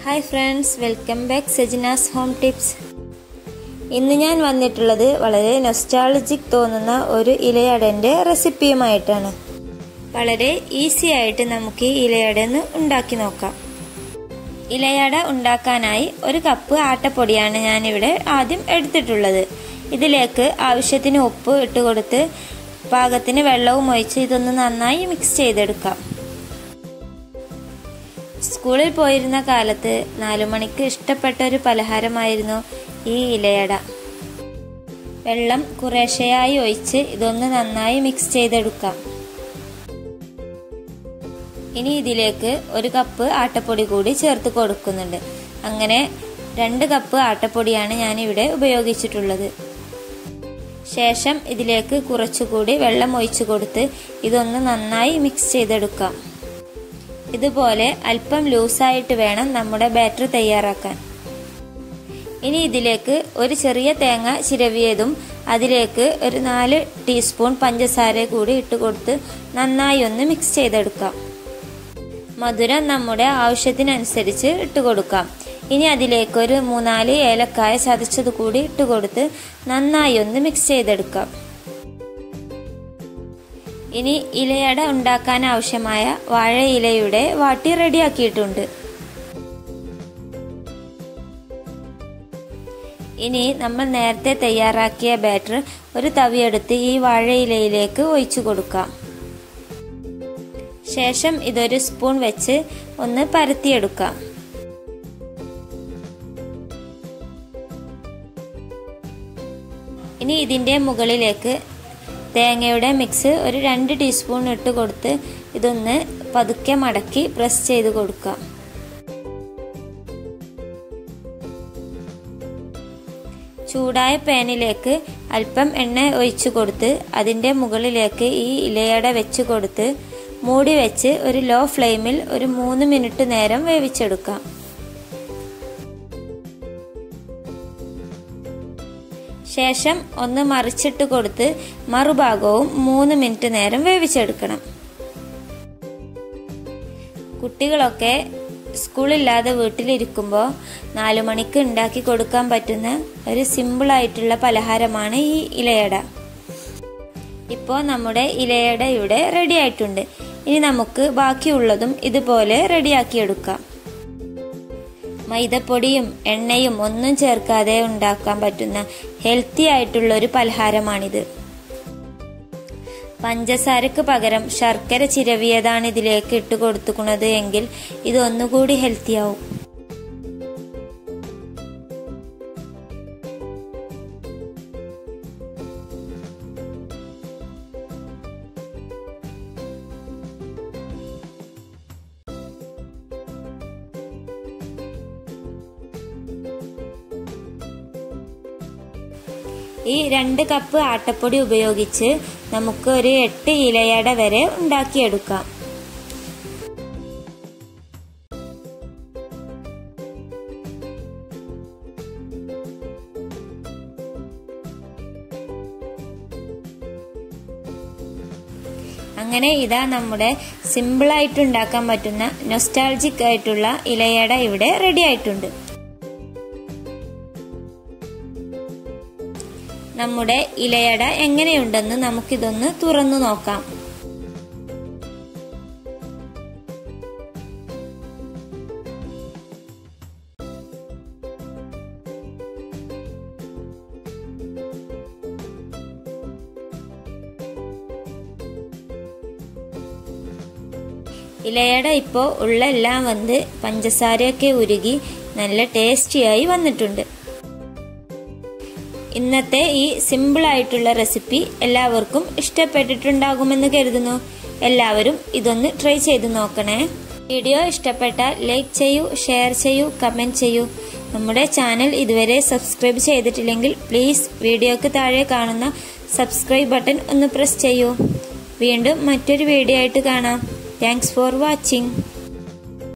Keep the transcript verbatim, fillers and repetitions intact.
Hi friends, welcome back Sajina's Home Tips. ഇന്ന് ഞാൻ വന്നിട്ടുള്ളത് വളരെ നൊസ്റ്റാൾജിക് തോന്നുന്ന ഒരു ഇലയടന്റെ റെസിപ്പിയുമായിട്ടാണ്. വളരെ ഈസി ആയിട്ട് നമുക്ക് ഈ ഇലയട ഒന്ന് ഉണ്ടാക്കി നോക്കാം. ഇലയട ഉണ്ടാക്കാനായി ഒരു കപ്പ് ആട്ടപ്പൊടിയാണ് ഞാൻ ഇവിടെ ആദ്യം എടുത്തിട്ടുള്ളത്. ഇതിലേക്ക് ആവശ്യത്തിന് ഉപ്പ് ഇട്ട് കൊടുത്ത് പാകത്തിന് വെള്ളവും ഒഴിച്ച് ഇതൊന്ന് നന്നായി മിക്സ് ചെയ്തെടുക്കാം. സ്കൂളിൽ പോയിരുന്ന കാലത്ത് നാലു മണിക്ക് ഇഷ്ടപ്പെട്ട ഒരു പലഹാരമായിരുന്നു ഈ ഇലയട. വെള്ളം കുറേശ്ശെയായി ഒഴിച്ച് ഇതൊന്ന് നന്നായി മിക്സ് ചെയ്തെടുക്കാം. ഇനി ഇതിലേക്ക് ഒരു കപ്പ് ആട്ടപ്പൊടി കൂടി ചേർത്ത് കൊടുക്കുന്നുണ്ട്. അങ്ങനെ രണ്ട് കപ്പ് ആട്ടപ്പൊടിയാണ് ഞാൻ ഇവിടെ ഉപയോഗിച്ചിട്ടുള്ളത്. ശേഷം ഇതിലേക്ക് കുറച്ചുകൂടി വെള്ളം ഒഴിച്ചു കൊടുത്ത് ഇതൊന്ന് നന്നായി മിക്സ് ചെയ്തെടുക്കാം. ഇതുപോലെ അല്പം ലൂസായിട്ട് വേണം നമ്മുടെ ബാറ്റർ തയ്യാറാക്കാൻ. ഇനി ഇതിലേക്ക് ഒരു ചെറിയ തേങ്ങ ചിരവിയതും അതിലേക്ക് ഒരു നാല് ടീസ്പൂൺ പഞ്ചസാര കൂടി ഇട്ട് കൊടുത്ത് നന്നായി ഒന്ന് മിക്സ് ചെയ്തെടുക്കാം. മധുരം നമ്മുടെ ആവശ്യത്തിനനുസരിച്ച് ഇട്ട് കൊടുക്കാം. ഇനി അതിലേക്ക് ഒരു മൂന്നാല് ഏലക്കായ ചതച്ചത് കൂടി ഇട്ട് കൊടുത്ത് നന്നായി ഒന്ന് മിക്സ് ചെയ്തെടുക്കാം. ഇനി ഇലയട ഉണ്ടാക്കാൻ ആവശ്യമായ വാഴയിലയുടെ വാട്ടി റെഡിയാക്കിയിട്ടുണ്ട്. ഇനി നമ്മൾ നേരത്തെ തയ്യാറാക്കിയ ബാറ്റർ ഒരു തവിയെടുത്ത് ഈ വാഴയിലയിലേക്ക് ഒഴിച്ചു കൊടുക്കാം. ശേഷം ഇതൊരു സ്പൂൺ വെച്ച് ഒന്ന് പരത്തിയെടുക്കാം. ഇനി ഇതിന്റെ മുകളിലേക്ക് തേങ്ങയുടെ മിക്സ് ഒരു രണ്ട് ടീസ്പൂൺ ഇട്ട് കൊടുത്ത് ഇതൊന്ന് പതുക്കെ മടക്കി പ്രസ് ചെയ്ത് കൊടുക്കാം. ചൂടായ പാനിലേക്ക് അല്പം എണ്ണ ഒഴിച്ചു കൊടുത്ത് അതിന്റെ മുകളിലേക്ക് ഈ ഇലയട വെച്ച് കൊടുത്ത് മൂടി വെച്ച് ഒരു ലോ ഫ്ലെയിമിൽ ഒരു മൂന്ന് മിനിറ്റ് നേരം വേവിച്ചെടുക്കാം. ശേഷം ഒന്ന് മറിച്ചിട്ട് കൊടുത്ത് മറുഭാഗവും മൂന്ന് മിനിറ്റ് നേരം വേവിച്ചെടുക്കണം. കുട്ടികളൊക്കെ സ്കൂളില്ലാതെ വീട്ടിലിരിക്കുമ്പോൾ നാലു മണിക്ക് ഉണ്ടാക്കി കൊടുക്കാൻ പറ്റുന്ന ഒരു സിമ്പിൾ ആയിട്ടുള്ള പലഹാരമാണ് ഈ ഇലയട. ഇപ്പോൾ നമ്മുടെ ഇലയട ഇവിടെ റെഡി ആയിട്ടുണ്ട്. ഇനി നമുക്ക് ബാക്കിയുള്ളതും ഇതുപോലെ റെഡിയാക്കിയെടുക്കാം. മൈദപ്പൊടിയും എണ്ണയും ഒന്നും ചേർക്കാതെ ഉണ്ടാക്കാൻ പറ്റുന്ന ഹെൽത്തി ആയിട്ടുള്ള ഒരു പലഹാരമാണിത്. പഞ്ചസാരക്ക് പകരം ശർക്കര ചിരവിയതാണ് ഇതിലേക്ക് ഇട്ട് കൊടുത്തുക്കുന്നത് എങ്കിൽ ഇത് ഒന്നുകൂടി ഹെൽത്തി ആവും. ഈ രണ്ട് കപ്പ് ആട്ടപ്പൊടി ഉപയോഗിച്ച് നമുക്ക് ഒരു എട്ട് ഇലയട വരെ ഉണ്ടാക്കിയെടുക്കാം. അങ്ങനെ ഇതാ നമ്മുടെ സിമ്പിൾ ആയിട്ട് ഉണ്ടാക്കാൻ പറ്റുന്ന നൊസ്റ്റാൾജിക് ആയിട്ടുള്ള ഇലയട ഇവിടെ റെഡി ആയിട്ടുണ്ട്. നമ്മുടെ ഇലയട എങ്ങനെയുണ്ടെന്ന് നമുക്കിതൊന്ന് തുറന്നു നോക്കാം. ഇലയട ഇപ്പോ ഉള്ള എല്ലാം വന്ന് പഞ്ചസാരയൊക്കെ ഉരുകി നല്ല ടേസ്റ്റിയായി വന്നിട്ടുണ്ട്. ഇന്നത്തെ ഈ സിമ്പിൾ ആയിട്ടുള്ള റെസിപ്പി എല്ലാവർക്കും ഇഷ്ടപ്പെട്ടിട്ടുണ്ടാകുമെന്ന് കരുതുന്നു. എല്ലാവരും ഇതൊന്ന് ട്രൈ ചെയ്ത് നോക്കണേ. വീഡിയോ ഇഷ്ടപ്പെട്ടാൽ ലൈക്ക് ചെയ്യൂ, ഷെയർ ചെയ്യൂ, കമന്റ് ചെയ്യൂ. നമ്മുടെ ചാനൽ ഇതുവരെ സബ്സ്ക്രൈബ് ചെയ്തിട്ടില്ലെങ്കിൽ പ്ലീസ് വീഡിയോക്ക് താഴെ കാണുന്ന സബ്സ്ക്രൈബ് ബട്ടൺ ഒന്ന് പ്രസ് ചെയ്യൂ. വീണ്ടും മറ്റൊരു വീഡിയോ ആയിട്ട് കാണാം. Thanks for watching.